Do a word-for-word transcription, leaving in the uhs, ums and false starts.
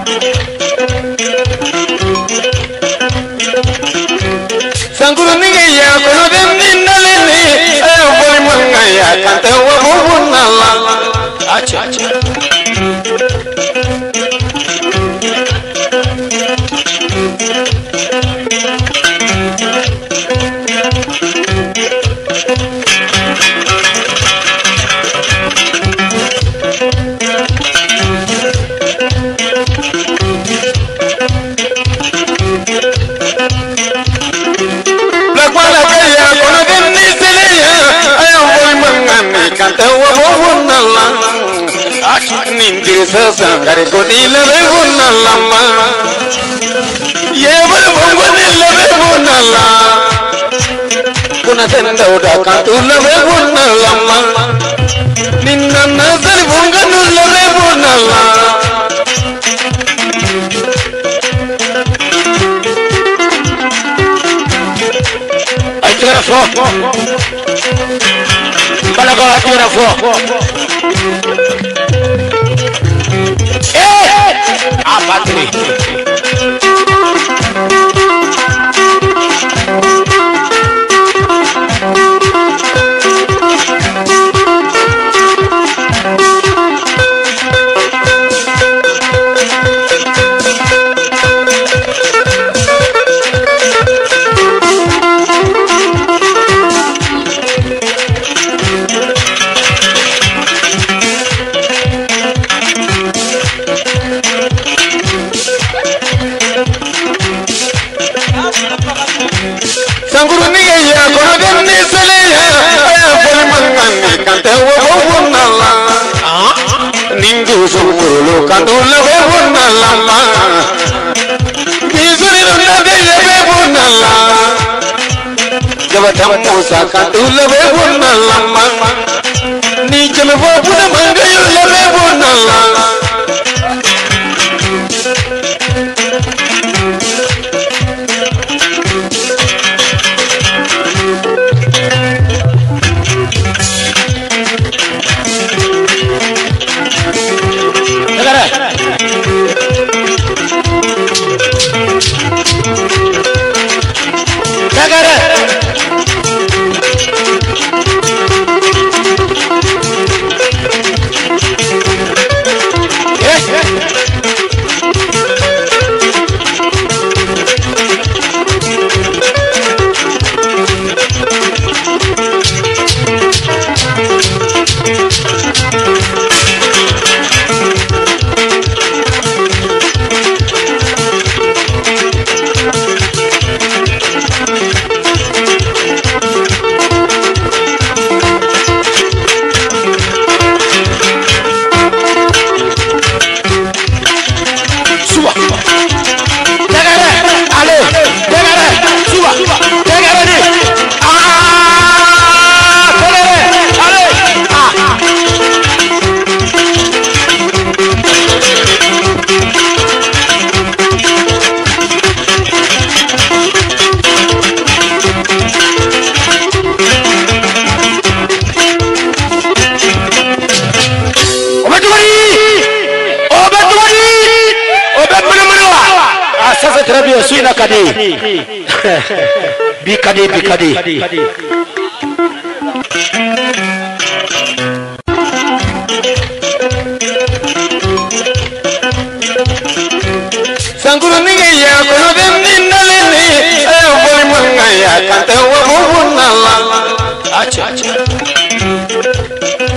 Sanguru ningeya kono dem ninalene ayo boli mangaya kante wa bubunala acha acha Nindir sasangare kodila begunala ma yeval bongonilla begunala kuna senda uda katula begunala ma ninna nazar bonganulla begunala aytira fo balago aytira fo ah battery Sanguru ningeya kono dem niseleya ayo boli mangani kante wa bubunala nindu sumuru kandula bubunala ma bizuri nunda deye bubunala jabatam musa kandula bubunala ma ni jeme bubuna mangayo le bubunala Sasa terabia suina kadi bi kadi bi kadi Sanguru ningeya kono dem ninalene ayo boli mangaya kante wa bubunala acha acha